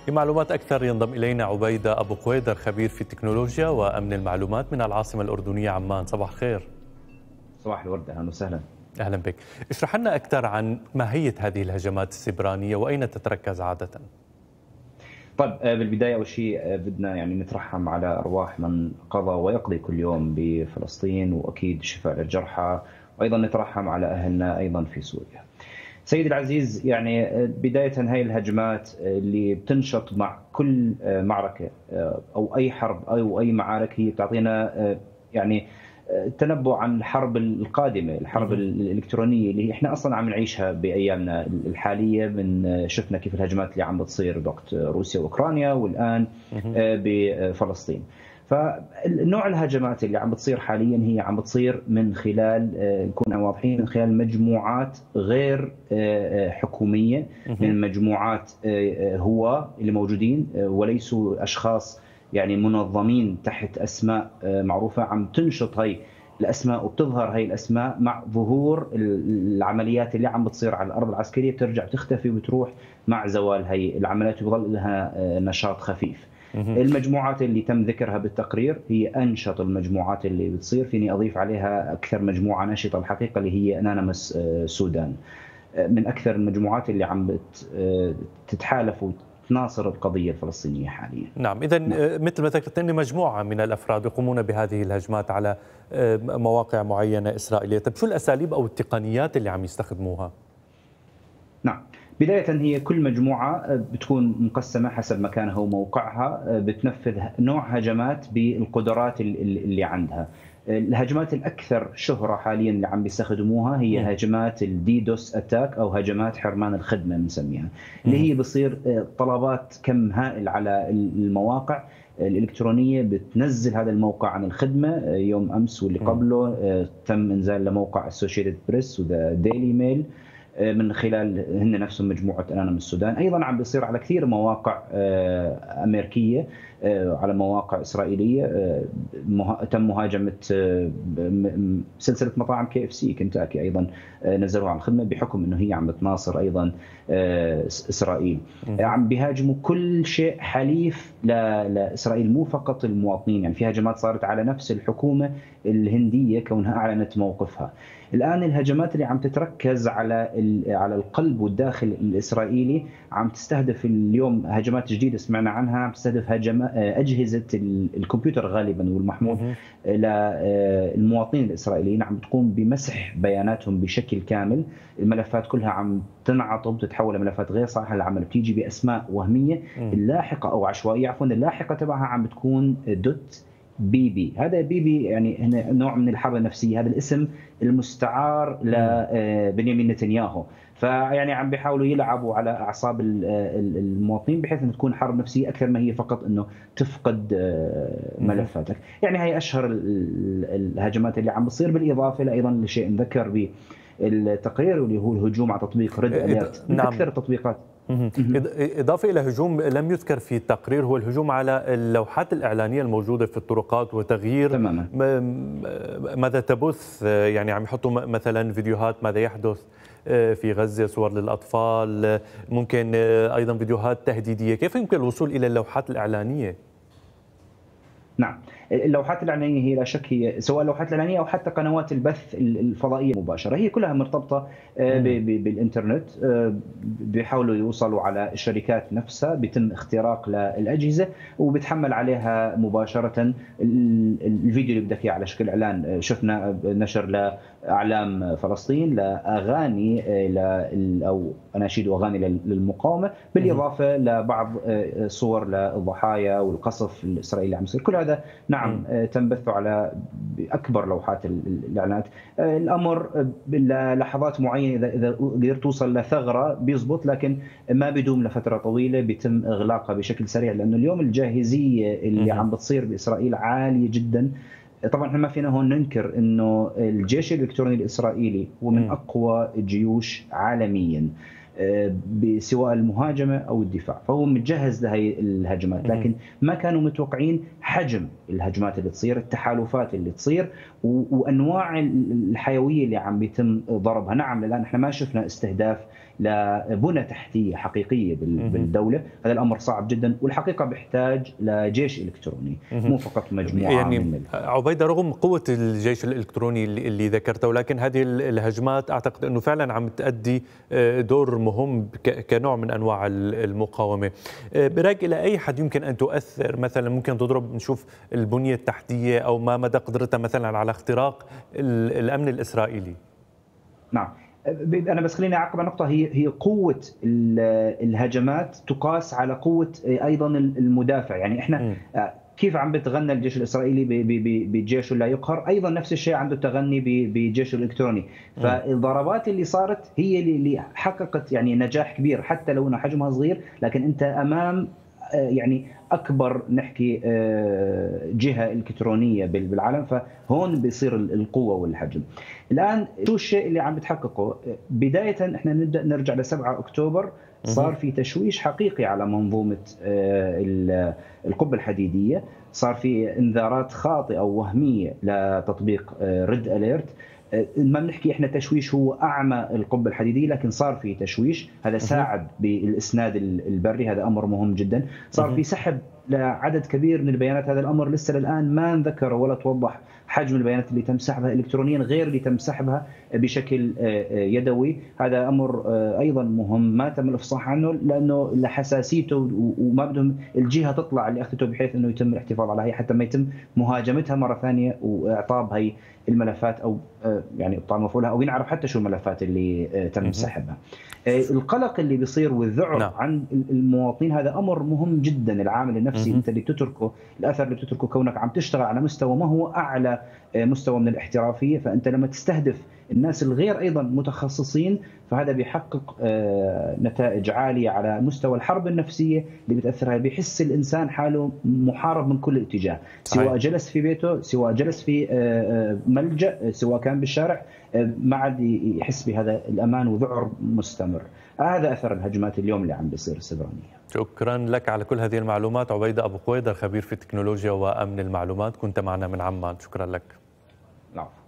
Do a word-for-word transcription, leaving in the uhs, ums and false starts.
لمعلومات أكثر ينضم إلينا عبيدة أبو قويدر، خبير في التكنولوجيا وأمن المعلومات من العاصمة الأردنية عمان. صباح الخير. صباح الورد، أهلا وسهلا. أهلا بك. اشرح لنا أكثر عن ماهية هذه الهجمات السبرانية وأين تتركز عادة؟ طيب، بالبداية أول شيء بدنا يعني نترحم على أرواح من قضى ويقضي كل يوم بفلسطين، وأكيد شفاء للجرحى، وأيضا نترحم على أهلنا أيضا في سوريا. سيدي العزيز، يعني بداية هاي الهجمات اللي بتنشط مع كل معركة أو أي حرب أو أي معارك، هي بتعطينا يعني تنبؤ عن الحرب القادمة، الحرب الإلكترونية اللي احنا أصلا عم نعيشها بأيامنا الحالية. من شفنا كيف الهجمات اللي عم بتصير وقت روسيا وأوكرانيا، والآن بفلسطين. فالنوع الهجمات اللي عم بتصير حاليا هي عم بتصير من خلال، نكون واضحين، من خلال مجموعات غير حكومية، من مجموعات هواة اللي موجودين وليسوا أشخاص يعني منظمين تحت أسماء معروفة. عم تنشط هاي الأسماء وبتظهر هاي الأسماء مع ظهور العمليات اللي عم بتصير على الأرض العسكرية، بترجع تختفي وبتروح مع زوال هاي العمليات وبظل لها نشاط خفيف. المجموعات اللي تم ذكرها بالتقرير هي أنشط المجموعات اللي بتصير. فيني أضيف عليها أكثر مجموعة نشطة الحقيقة اللي هي أنانيموس سودان، من أكثر المجموعات اللي عم تتحالف وتناصر القضية الفلسطينية حاليا. نعم، إذا نعم. مثل ما ذكرت أن مجموعة من الأفراد يقومون بهذه الهجمات على مواقع معينة إسرائيلية. طيب شو الأساليب أو التقنيات اللي عم يستخدموها؟ نعم، بداية هي كل مجموعة بتكون مقسمة حسب مكانها وموقعها، بتنفذ نوع هجمات بالقدرات اللي عندها. الهجمات الأكثر شهرة حاليا اللي عم بيستخدموها هي هجمات الديدوس أتاك أو هجمات حرمان الخدمة بنسميها، اللي هي بصير طلبات كم هائل على المواقع الإلكترونية، بتنزل هذا الموقع عن الخدمة. يوم أمس واللي قبله تم إنزال لموقع أسوشيتد بريس وذا ديلي ميل من خلال هن نفسهم مجموعة أنانيموس السودان. أيضا عم بيصير على كثير مواقع أمريكية، على مواقع إسرائيلية. تم مهاجمة سلسلة مطاعم كي اف سي كنتاكي، أيضا نزلوها عن الخدمة بحكم أنه هي عم بتناصر أيضا إسرائيل. عم بيهاجموا كل شيء حليف لإسرائيل، مو فقط المواطنين. يعني في هجمات صارت على نفس الحكومة الهندية كونها أعلنت موقفها. الآن الهجمات اللي عم تتركز على على القلب والداخل الإسرائيلي، عم تستهدف اليوم هجمات جديدة سمعنا عنها، عم تستهدف هجمات أجهزة الكمبيوتر غالبا والمحمول للمواطنين الإسرائيليين، عم تقوم بمسح بياناتهم بشكل كامل. الملفات كلها عم تنعطب، تتحول لملفات غير صالحة للعمل، بتيجي بأسماء وهمية اللاحقة أو عشوائية عفوا، اللاحقة تبعها عم بتكون دوت بي بي. هذا بي بي يعني هنا نوع من الحرب النفسية، هذا الاسم المستعار لبنيامين نتنياهو. فيعني عم بيحاولوا يلعبوا على أعصاب المواطنين بحيث أن تكون حرب نفسية أكثر ما هي فقط أنه تفقد ملفاتك. يعني هي أشهر الهجمات اللي عم بتصير، بالإضافة أيضا لشيء نذكر بالتقرير واللي هو الهجوم على تطبيق ريد أليرت من أكثر التطبيقات. إضافة إلى هجوم لم يذكر في التقرير هو الهجوم على اللوحات الإعلانية الموجودة في الطرقات وتغيير تماما ماذا تبث. يعني عم يحطوا مثلا فيديوهات ماذا يحدث في غزة، صور للأطفال، ممكن أيضا فيديوهات تهديدية. كيف يمكن الوصول إلى اللوحات الإعلانية؟ نعم، اللوحات الإعلانية هي لا شك هي سواء اللوحات الإعلانية أو حتى قنوات البث الفضائية المباشرة، هي كلها مرتبطة بالإنترنت. بيحاولوا يوصلوا على الشركات نفسها، بيتم اختراق للأجهزة وبتحمل عليها مباشرة الفيديو اللي بدك إياه على شكل إعلان. شفنا نشر لأعلام فلسطين، لأغاني أو أناشيد وأغاني للمقاومة، بالإضافة لبعض صور للضحايا والقصف الإسرائيلي عم يصير. كل هذا نعم تم بثه على أكبر لوحات الإعلانات. الأمر للحظات معينة إذا إذا قدرت توصل لثغرة بيزبط، لكن ما بيدوم لفترة طويلة، بيتم إغلاقها بشكل سريع، لأنه اليوم الجاهزية اللي عم بتصير بإسرائيل عالية جدا. طبعا احنا ما فينا هون ننكر انه الجيش الالكتروني الاسرائيلي هو من اقوى الجيوش عالميا بسواء المهاجمه او الدفاع، فهو متجهز لهي الهجمات، لكن ما كانوا متوقعين حجم الهجمات اللي تصير، التحالفات اللي تصير، وانواع الحيويه اللي عم بيتم ضربها. نعم الان احنا ما شفنا استهداف لبنى تحتيه حقيقيه بالدوله، هذا الامر صعب جدا، والحقيقه بيحتاج لجيش الكتروني مو فقط مجموعه يعني من عبيده. رغم قوه الجيش الالكتروني اللي, اللي ذكرته، ولكن هذه الهجمات اعتقد انه فعلا عم تؤدي دور مهم كنوع من انواع المقاومه. برايك الى اي حد يمكن ان تؤثر؟ مثلا ممكن تضرب نشوف البنيه التحتيه او ما مدى قدرتها مثلا على اختراق الامن الاسرائيلي؟ نعم، انا بس خليني اعقب على نقطه، هي هي قوه الهجمات تقاس على قوه ايضا المدافع. يعني احنا م. كيف عم بتغنى الجيش الاسرائيلي بجيشه لا يقهر، ايضا نفس الشيء عنده تغني بجيشه الالكتروني. فالضربات اللي صارت هي اللي حققت يعني نجاح كبير، حتى لو انه حجمها صغير، لكن انت امام يعني اكبر نحكي جهه الكترونيه بالعالم، فهون بيصير القوه والحجم. الان شو الشيء اللي عم بتحققه؟ بدايه احنا نبدا نرجع ل سبعة أكتوبر، صار في تشويش حقيقي على منظومه القبه الحديديه، صار في انذارات خاطئه ووهميه لتطبيق ريد اليرت. ما بنحكي احنا تشويش هو اعمى القبه الحديديه، لكن صار في تشويش، هذا ساعد بالاسناد البري، هذا امر مهم جدا. صار في سحب لعدد كبير من البيانات، هذا الامر لسه للان ما انذكر ولا توضح حجم البيانات اللي تم سحبها الكترونيا غير اللي تم سحبها بشكل يدوي. هذا امر ايضا مهم ما تم الافصاح عنه، لانه لحساسيته وما بدهم الجهه تطلع اللي اخذته، بحيث انه يتم الاحتفاظ على هي حتى ما يتم مهاجمتها مره ثانيه واعطاب هي الملفات، او يعني ابطال مفعولها، او ينعرف حتى شو الملفات اللي تم سحبها. القلق اللي بيصير والذعر نعم. عن المواطنين، هذا امر مهم جدا. العامل النفسي انت اللي بتتركه، الاثر اللي بتتركه كونك عم تشتغل على مستوى ما هو اعلى مستوى من الاحترافيه، فانت لما تستهدف الناس الغير ايضا متخصصين، فهذا بيحقق نتائج عاليه على مستوى الحرب النفسيه اللي بتاثرها. بيحس الانسان حاله محارب من كل اتجاه، سواء جلس في بيته، سواء جلس في ملجأ، سواء كان بالشارع، ما عاد يحس بهذا الامان، وذعر مستمر. هذا اثر الهجمات اليوم اللي عم بيصير السبرانيه. شكرا لك على كل هذه المعلومات عبيده ابو قويدر، خبير في التكنولوجيا وامن المعلومات، كنت معنا من عمان. شكرا لك. نعم.